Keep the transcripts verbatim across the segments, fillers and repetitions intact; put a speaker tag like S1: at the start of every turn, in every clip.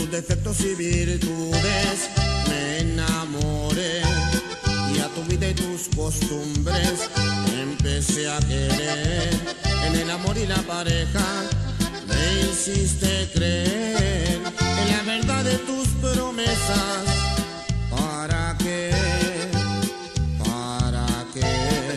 S1: tus defectos y virtudes me enamoré, y a tu vida y tus costumbres empecé a querer. En el amor y la pareja me hiciste creer, en la verdad de tus promesas. ¿Para qué? ¿Para qué?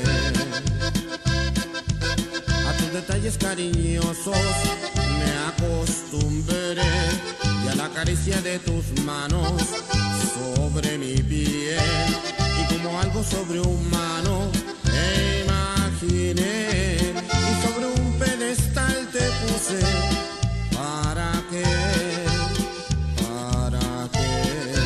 S1: A tus detalles cariñosos me acostumbré, y a la caricia de tus manos sobre mi piel, y como algo sobrehumano te imaginé, y sobre un pedestal te puse. ¿Para qué? ¿Para qué?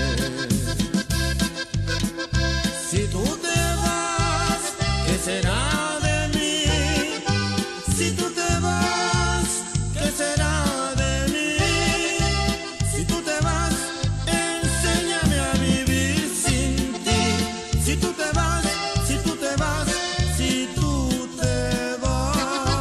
S1: Si tú te vas, ¿qué será de mí? Si tú te vas, ¿qué será de mí? Si tú te vas, enséñame a vivir sin ti. Si tú te vas, si tú te vas, si tú te vas.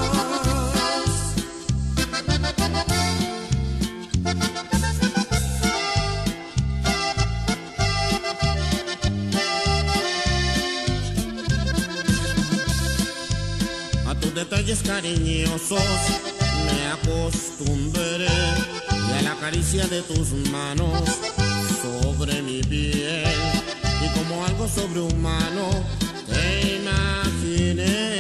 S1: A tus detalles cariñosos me acostumbré, y a la caricia de tus manos sobre mi piel, y como algo sobrehumano te imaginé.